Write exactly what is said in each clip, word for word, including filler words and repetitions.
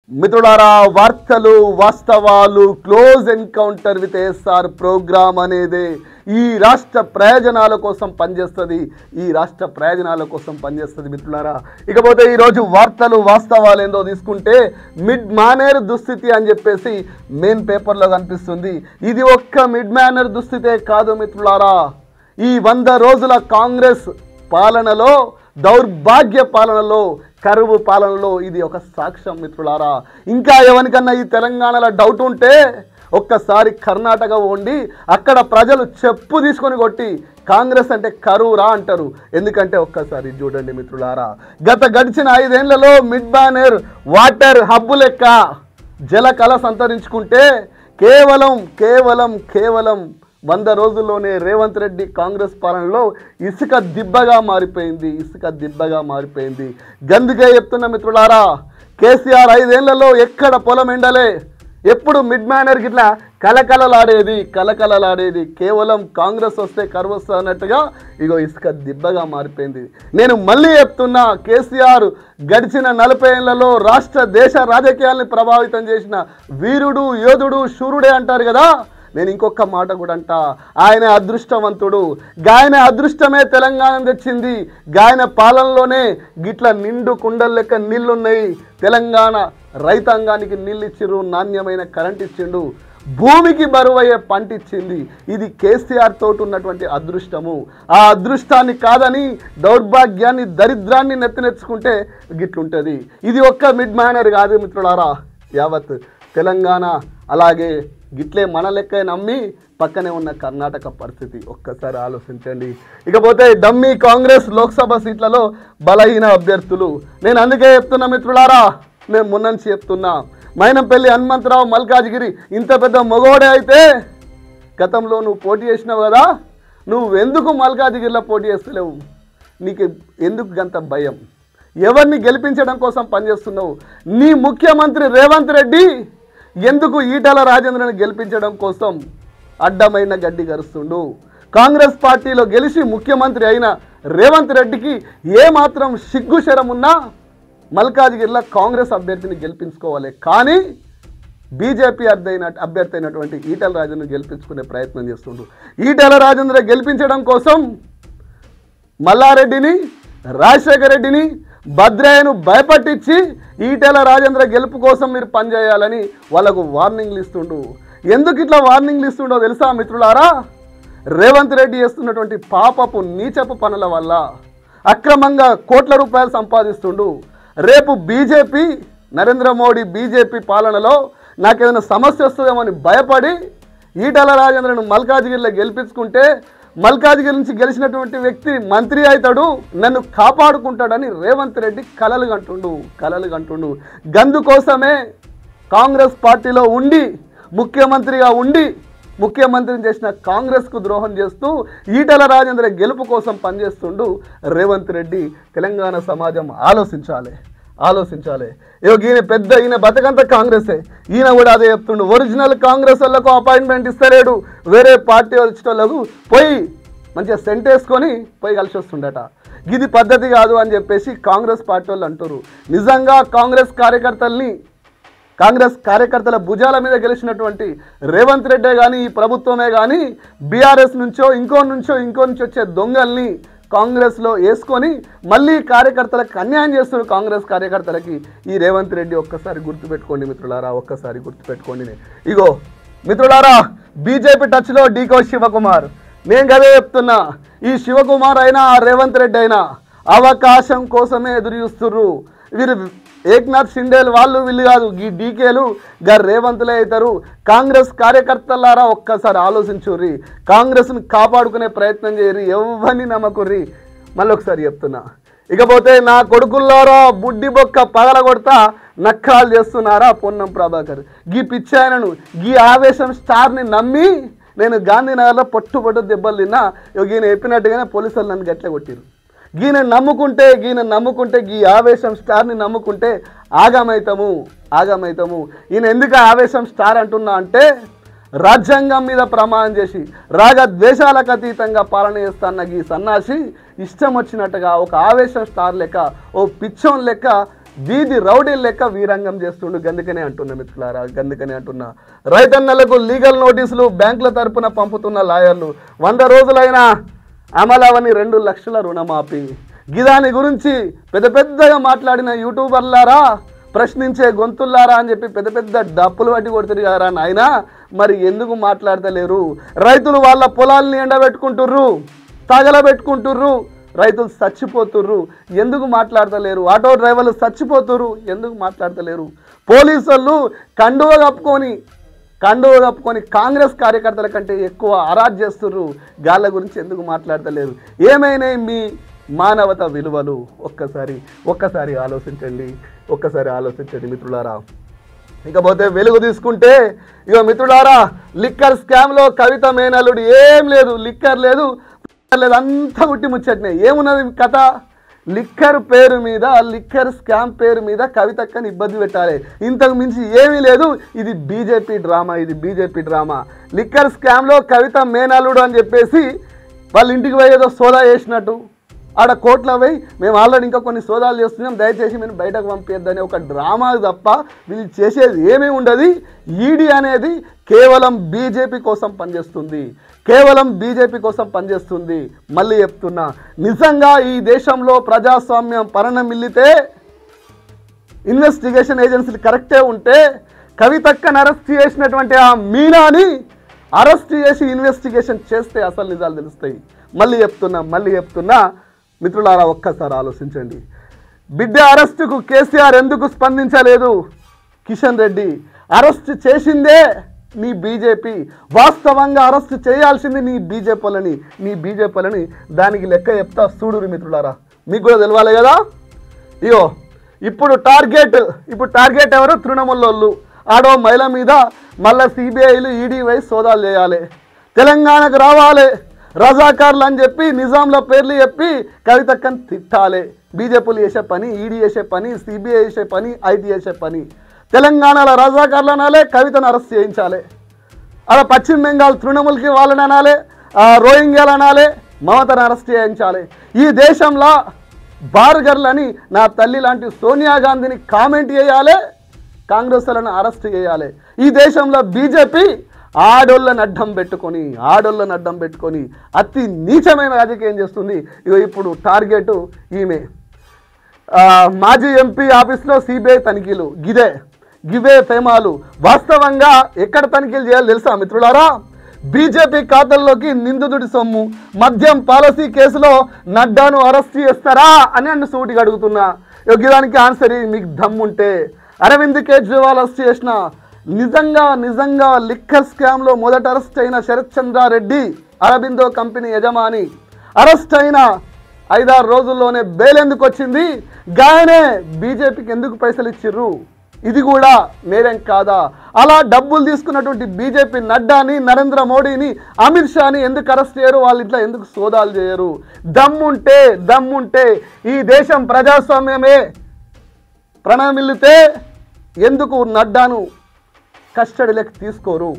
మిత్రులారా, వార్తలు వాస్తవాలు close encounter with SR program అనేది ఈ రాష్ట్ర ప్రయోజనాల కోసం పనిచేస్తుంది. ఈ రాష్ట్ర ప్రయోజనాల కోసం పనిచేస్తుంది మిత్రులారా. ఇకపోతే ఈరోజు వార్తలు వాస్తవాలు ఏందో తీసుకుంటే మిడ్ మానేర్ దుస్థితి అని చెప్పేసి మెయిన్ పేపర్లో కనిపిస్తుంది. ఇది ఒక్క మిడ్ మానేర్ దుస్థితే కాదు మిత్రులారా, ఈ వంద రోజుల కాంగ్రెస్ పాలనలో, దౌర్భాగ్య పాలనలో, కరువు పాలనలో ఇది ఒక సాక్ష్యం మిత్రులారా. ఇంకా ఎవరికన్నా ఈ తెలంగాణలో డౌట్ ఉంటే ఒక్కసారి కర్ణాటక ఉండి అక్కడ ప్రజలు చెప్పు తీసుకొని కొట్టి కాంగ్రెస్ అంటే కరువురా అంటారు. ఎందుకంటే ఒక్కసారి చూడండి మిత్రులారా, గత గడిచిన ఐదేళ్లలో మిడ్ మానేర్ వాటర్ హబ్బు లెక్క జలకళ సంతరించుకుంటే కేవలం కేవలం కేవలం వంద రోజుల్లోనే రేవంత్ రెడ్డి కాంగ్రెస్ పాలనలో ఇసుక దిబ్బగా మారిపోయింది. ఇసుక దిబ్బగా మారిపోయింది. గందుకే చెప్తున్న మిత్రులారా, కేసీఆర్ ఐదేళ్లలో ఎక్కడ పొలం ఎండలే, ఎప్పుడు మిడ్ మానేర్ గిట్లా కలకలలాడేది కలకలలాడేది కేవలం కాంగ్రెస్ వస్తే కరువు వస్తుంది అన్నట్టుగా ఇగో ఇసుక దిబ్బగా మారిపోయింది. నేను మళ్ళీ చెప్తున్నా, కేసీఆర్ గడిచిన నలభై ఏళ్లలో రాష్ట్ర దేశ రాజకీయాల్ని ప్రభావితం చేసిన వీరుడు, యోధుడు, శూరుడే అంటారు కదా. నేను ఇంకొక మాట కూడా అంట, ఆయన అదృష్టవంతుడు. గాయన అదృష్టమే తెలంగాణ తెచ్చింది. గాయన పాలనలోనే గిట్ల నిండు కుండల లెక్క నీళ్లున్నాయి. తెలంగాణ రైతాంగానికి నీళ్ళు ఇచ్చిర్రు, నాణ్యమైన కరెంట్ ఇచ్చిండు, భూమికి బరువయ్యే పంట ఇచ్చింది. ఇది కేసీఆర్ తోటి ఉన్నటువంటి అదృష్టము. ఆ అదృష్టాన్ని కాదని దౌర్భాగ్యాన్ని, దరిద్రాన్ని నెత్తినెచ్చుకుంటే గిట్లుంటుంది. ఇది ఒక్క మిడ్ మానేర్ కాదు మిత్రులారా, యావత్ తెలంగాణ అలాగే గిట్లే మన లెక్క నమ్మి పక్కనే ఉన్న కర్ణాటక పరిస్థితి ఒక్కసారి ఆలోచించండి. ఇకపోతే డమ్మీ కాంగ్రెస్ లోక్సభ సీట్లలో బలహీన అభ్యర్థులు. నేను అందుకే చెప్తున్నా మిత్రులారా, నేను మొన్న నుంచి చెప్తున్నా, మైనంపల్లి హనుమంతరావు మల్కాజ్గిరి ఇంత పెద్ద మగోడే అయితే గతంలో నువ్వు పోటీ చేసినావు కదా, నువ్వు ఎందుకు మల్కాజ్గిరిలో పోటీ చేస్తలేవు? నీకు ఎందుకు గంత భయం? ఎవరిని గెలిపించడం కోసం పనిచేస్తున్నావు? నీ ముఖ్యమంత్రి రేవంత్ రెడ్డి ఎందుకు ఈటల రాజేంద్రను గెలిపించడం కోసం అడ్డమైన గడ్డి గరుస్తుండు? కాంగ్రెస్ పార్టీలో గెలిచి ముఖ్యమంత్రి అయిన రేవంత్ రెడ్డికి ఏమాత్రం సిగ్గు శరం ఉన్నా మల్కాజ్గిరిలో కాంగ్రెస్ అభ్యర్థిని గెలిపించుకోవాలి, కానీ బీజేపీ అభ్యర్థి అభ్యర్థి అయినటువంటి ఈటల రాజేంద్రను గెలిపించుకునే ప్రయత్నం చేస్తుండు. ఈటల రాజేంద్ర గెలిపించడం కోసం మల్లారెడ్డిని, రాజశేఖర రెడ్డిని, భద్రయ్యను భయపట్టించి ఈటెల రాజేంద్ర గెలుపు కోసం మీరు పనిచేయాలని వాళ్ళకు వార్నింగ్లు ఇస్తుండు. ఎందుకు ఇట్లా వార్నింగ్లు ఇస్తుండో తెలుసా మిత్రులారా? రేవంత్ రెడ్డి చేస్తున్నటువంటి పాపపు నీచపు పనుల వల్ల అక్రమంగా కోట్ల రూపాయలు సంపాదిస్తుండు. రేపు బీజేపీ, నరేంద్ర మోడీ బీజేపీ పాలనలో నాకేదైనా సమస్య వస్తుందేమో అని భయపడి ఈటెల రాజేంద్రను మల్కాజ్గిరిలో గెలిపించుకుంటే మల్కాజ్గిరి నుంచి గెలిచినటువంటి వ్యక్తి మంత్రి అవుతాడు, నన్ను కాపాడుకుంటాడని రేవంత్ రెడ్డి కలలు కంటుండు కలలు కంటుండు గందుకోసమే కాంగ్రెస్ పార్టీలో ఉండి ముఖ్యమంత్రిగా ఉండి ముఖ్యమంత్రిని చేసిన కాంగ్రెస్కు ద్రోహం చేస్తూ ఈటెల రాజేంద్ర గెలుపు కోసం పనిచేస్తుండు రేవంత్ రెడ్డి. తెలంగాణ సమాజం ఆలోచించాలి ఆలోచించాలి ఇగో ఈయన పెద్ద, ఈయన బతకంతా కాంగ్రెసే. ఈయన కూడా అదే చెప్తుండు, ఒరిజినల్ కాంగ్రెస్ వాళ్ళకు అపాయింట్మెంట్ ఇస్తలేడు, వేరే పార్టీ వచ్చిన వాళ్ళకు పోయి మంచిగా సెంట్ వేసుకొని పోయి కలిసి వస్తుండట. ఇది పద్ధతి కాదు అని చెప్పేసి కాంగ్రెస్ పార్టీ వాళ్ళు అంటారు. నిజంగా కాంగ్రెస్ కార్యకర్తల్ని, కాంగ్రెస్ కార్యకర్తల భుజాల మీద గెలిచినటువంటి రేవంత్ రెడ్డే కానీ, ఈ ప్రభుత్వమే కానీ బీఆర్ఎస్ నుంచో ఇంకో నుంచో ఇంకో నుంచి వచ్చే దొంగల్ని కాంగ్రెస్లో వేసుకొని మళ్ళీ కార్యకర్తలకు అన్యాయం చేస్తున్న కాంగ్రెస్ కార్యకర్తలకి ఈ రేవంత్ రెడ్డి ఒక్కసారి గుర్తుపెట్టుకోండి మిత్రులారా, ఒక్కసారి గుర్తుపెట్టుకోండి. ఇగో మిత్రులారా, బీజేపీ టచ్లో డీకో శివకుమార్. నేను కదే చెప్తున్నా, ఈ శివకుమార్ అయినా రేవంత్ రెడ్డి అయినా అవకాశం కోసమే ఎదురు చూస్తుర్రు. వీరు ఏక్నాథ్ షిండేలు వాళ్ళు వీళ్ళు కాదు, ఈ డీకేలు గా రేవంతులే అవుతారు. కాంగ్రెస్ కార్యకర్తలారా ఒక్కసారి ఆలోచించుర్రి, కాంగ్రెస్ని కాపాడుకునే ప్రయత్నం చేయరి, ఎవరిని నమ్మకుర్రి. మళ్ళీ ఒకసారి చెప్తున్నా, ఇకపోతే నా కొడుకుల్లారా బుడ్డి బొక్క పగల కొడతా నక్కలు చేస్తున్నారా పొన్నం ప్రభాకర్. గీ పిచ్చాయనను, గీ ఆవేశం స్టార్ని నమ్మి నేను గాంధీనగర్లో పొట్టు పొట్టు దెబ్బలు తిన్నా. ఈయన చెప్పినట్టుగానే పోలీసులు నన్ను గట్లే కొట్టిరు. గీన నమ్ముకుంటే గీన నమ్ముకుంటే గీ ఆవేశం స్టార్ని నమ్ముకుంటే ఆగమవుతాము ఆగమవుతాము ఈయన ఎందుకు ఆవేశం స్టార్ అంటున్నా అంటే, రాజ్యాంగం మీద ప్రమాణం చేసి రాగ ద్వేషాలకు అతీతంగా పాలన చేస్తాన్న ఈ సన్నాసి ఇష్టం వచ్చినట్టుగా ఒక ఆవేశం స్టార్ లెక్క, ఓ పిచ్చోన్ లెక్క వీధి రౌడీ లెక్క వీరంగం చేస్తుండు. గందుకనే అంటున్నా మిత్రులారా, గందుకనే అంటున్నా. రైతన్నలకు లీగల్ నోటీసులు బ్యాంకుల తరపున పంపుతున్న లాయర్లు. వంద రోజులైనా అమలవని రెండు లక్షల రుణమాఫీ. గిదాని గురించి పెద్ద పెద్దగా మాట్లాడిన యూట్యూబర్లారా, ప్రశ్నించే గొంతుల్లారా అని చెప్పి పెద్ద పెద్ద డప్పులు పట్టి కొడుతుంది కదరా నాయన. మరి ఎందుకు మాట్లాడతలేరు? రైతులు వాళ్ళ పొలాల్ని ఎండబెట్టుకుంటుర్రు, తగలబెట్టుకుంటుర్రు, రైతులు చచ్చిపోతుర్రు, ఎందుకు మాట్లాడతలేరు? ఆటో డ్రైవర్లు చచ్చిపోతుర్రు, ఎందుకు మాట్లాడతలేరు? పోలీసులు కండువ కప్పుకొని కండువ కప్పుకొని కాంగ్రెస్ కార్యకర్తల కంటే ఎక్కువ అరాజ్ చేస్తుర్రు, గాళ్ళ గురించి ఎందుకు మాట్లాడతలేరు? ఏమైనా మీ మానవత విలువలు ఒక్కసారి ఒక్కసారి ఆలోచించండి, ఒక్కసారి ఆలోచించండి మిత్రులారా. ఇకపోతే వెలుగు తీసుకుంటే, ఇక మిత్రులారా, లిక్కర్ స్కామ్లో కవిత మేనల్లుడు ఏం లేదు, లిక్కర్ లేదు లేదు, అంతా గుట్టి ముచ్చట్నే. ఏమున్నది కథ? లిక్కర్ పేరు మీద, లిక్కర్ స్కామ్ పేరు మీద కవితక్కని ఇబ్బంది పెట్టాలి, ఇంతకు మించి ఏమీ లేదు. ఇది బీజేపీ డ్రామా, ఇది బీజేపీ డ్రామా. లిక్కర్ స్కామ్లో కవిత మేనల్లుడు అని చెప్పేసి వాళ్ళ ఇంటికి పోయి ఏదో సోదా చేసినట్టు ఆడ కోట్ల పోయి మేము ఆల్రెడీ ఇంకా కొన్ని సోదాలు చేస్తున్నాం, దయచేసి మేము బయటకు పంపించద్దని ఒక డ్రామా తప్ప వీళ్ళు చేసేది ఏమీ ఉండదు. ఈడీ అనేది కేవలం బీజేపీ కోసం పనిచేస్తుంది, కేవలం బీజేపీ కోసం పనిచేస్తుంది. మళ్ళీ చెప్తున్నా, నిజంగా ఈ దేశంలో ప్రజాస్వామ్యం పరణమిల్లితే, ఇన్వెస్టిగేషన్ ఏజెన్సీలు కరెక్టే ఉంటే, కవితక్కను అరెస్ట్ చేసినటువంటి ఆ మీనాని అరెస్ట్ చేసి ఇన్వెస్టిగేషన్ చేస్తే అసలు నిజాలు తెలుస్తాయి. మళ్ళీ చెప్తున్నా మళ్ళీ చెప్తున్నా మిత్రులారా, ఒక్కసారి ఆలోచించండి. బిడ్డ అరెస్టుకు కేసీఆర్ ఎందుకు స్పందించలేదు? కిషన్ రెడ్డి అరెస్ట్ చేసిందే నీ బీజేపీ, వాస్తవంగా అరెస్ట్ చేయాల్సింది నీ బీజేపీలని నీ బీజేపీలని దానికి లెక్క చెప్తా చూడురు మిత్రులారా, మీకు కూడా తెలవాలి కదా. ఇగో ఇప్పుడు టార్గెట్ ఇప్పుడు టార్గెట్ ఎవరు? తృణమూలోళ్ళు. ఆడో మహిళ మీద మళ్ళీ సిబిఐలు ఈడీ వై సోదాలు చేయాలి, తెలంగాణకు రావాలి రజాకార్లు అని చెప్పి నిజాంల పేర్లు చెప్పి కవితక్కని తిట్టాలి. బీజేపీలు చేసే పని, ఈడీ చేసే పని, సిబిఐ చేసే పని, ఐటీ చేసే పని. తెలంగాణలో రజాకార్లు అనాలి, కవితను అరెస్ట్ చేయించాలి. అలా పశ్చిమ బెంగాల్ తృణమూల్కి వాళ్ళని అనాలి, రోహింగ్యాలు అనాలి, మమతను అరెస్ట్ చేయించాలి. ఈ దేశంలో బార్గర్లని నా తల్లి లాంటి సోనియా గాంధీని కామెంట్ చేయాలి, కాంగ్రెస్ వాళ్ళని అరెస్ట్ చేయాలి. ఈ దేశంలో బీజేపీ ఆడోళ్ళని అడ్డం పెట్టుకొని ఆడోళ్ళని అడ్డం పెట్టుకొని అతి నీచమైన రాజకీయం చేస్తుంది. ఇగో ఇప్పుడు టార్గెట్ ఈమె. మాజీ ఎంపీ ఆఫీస్లో సిబిఐ తనిఖీలు, గిదే గివే ఫేమాలు. వాస్తవంగా ఎక్కడ తనిఖీలు చేయాలి తెలుసా మిత్రులారా? బీజేపీ ఖాతాల్లోకి నిందితుడి సొమ్ము. మద్యం పాలసీ కేసులో నడ్డాను అరెస్ట్ చేస్తారా అని నన్ను సూటిగా అడుగుతున్నా. యోగ్యదానికి ఆన్సర్ మీకు దమ్ముంటే అరవింద్ కేజ్రీవాల్ అరెస్ట్ చేసిన, నిజంగా నిజంగా లిక్కర్ స్కామ్లో మొదట అరెస్ట్ అయిన శరత్ చంద్రారెడ్డి, అరబిందో కంపెనీ యజమాని, అరెస్ట్ అయిన ఐదారు రోజుల్లోనే బెయిల్ ఎందుకు వచ్చింది? గాయనే బీజేపీకి ఎందుకు పైసలు ఇచ్చిర్రు? ఇది కూడా నేరం కాదా? అలా డబ్బులు తీసుకున్నటువంటి బీజేపీ నడ్డాని, నరేంద్ర మోడీని, అమిత్ షాని ఎందుకు అరెస్ట్ చేయరు? వాళ్ళ ఇంట్లో ఎందుకు సోదాలు చేయరు? దమ్ముంటే దమ్ముంటే ఈ దేశం ప్రజాస్వామ్యమే ప్రణమిల్లితే ఎందుకు నడ్డాను కస్టడీలోకి తీసుకోరు?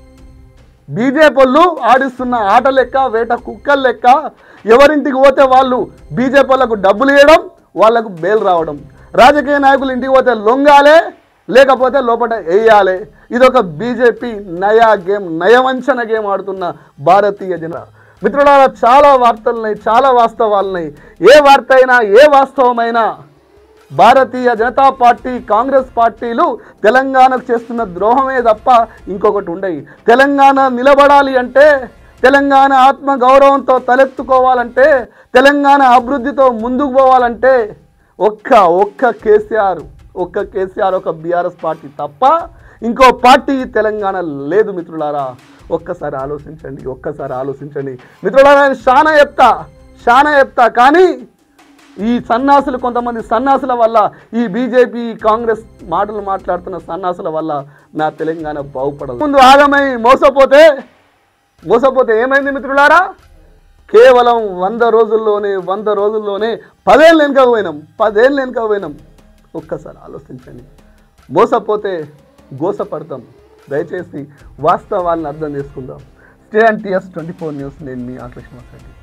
బీజేపీ వాళ్ళు ఆడిస్తున్న ఆట లెక్క, వేట కుక్కల లెక్క ఎవరింటికి పోతే వాళ్ళు బీజేపీ వాళ్ళకు డబ్బులు ఇవ్వడం, వాళ్ళకు బెయిల్ రావడం. రాజకీయ నాయకులు ఇంటికి పోతే లొంగాలే, లేకపోతే లోపల వేయాలి. ఇదొక బీజేపీ నయా గేమ్, నయవంచన గేమ్ ఆడుతున్న భారతీయ జనతా. మిత్రులారా, చాలా వార్తలున్నాయి, చాలా వాస్తవాలున్నాయి. ఏ వార్త అయినా, ఏ వాస్తవమైనా భారతీయ జనతా పార్టీ, కాంగ్రెస్ పార్టీలు తెలంగాణకు చేస్తున్న ద్రోహమే తప్ప ఇంకొకటి ఉండయి. తెలంగాణ నిలబడాలి అంటే, తెలంగాణ ఆత్మ గౌరవంతో తలెత్తుకోవాలంటే, తెలంగాణ అభివృద్ధితో ముందుకు పోవాలంటే ఒక్క ఒక్క కేసీఆర్ ఒక్క కేసీఆర్ ఒక బీఆర్ఎస్ పార్టీ తప్ప ఇంకో పార్టీ తెలంగాణ లేదు మిత్రులారా. ఒక్కసారి ఆలోచించండి, ఒక్కసారి ఆలోచించండి మిత్రులారా. శానా చెప్తా శానా చెప్తా కానీ ఈ సన్నాసులు, కొంతమంది సన్నాసుల వల్ల, ఈ బీజేపీ కాంగ్రెస్ మాటలు మాట్లాడుతున్న సన్నాసుల వల్ల నా తెలంగాణ బాగుపడదు. ముందు ఆగమై మోసపోతే మోసపోతే ఏమైంది మిత్రులారా? కేవలం వంద రోజుల్లోనే వంద రోజుల్లోనే పదేళ్ళు వెనుక పోయినాం పదేళ్ళు వెనుక పోయినాం ఒక్కసారి ఆలోచించండి. మోసపోతే గోసపడతాం. దయచేసి వాస్తవాలను అర్థం చేసుకుందాం. Stay and TS twenty four news. నేను మీ ఆకృష్ణ.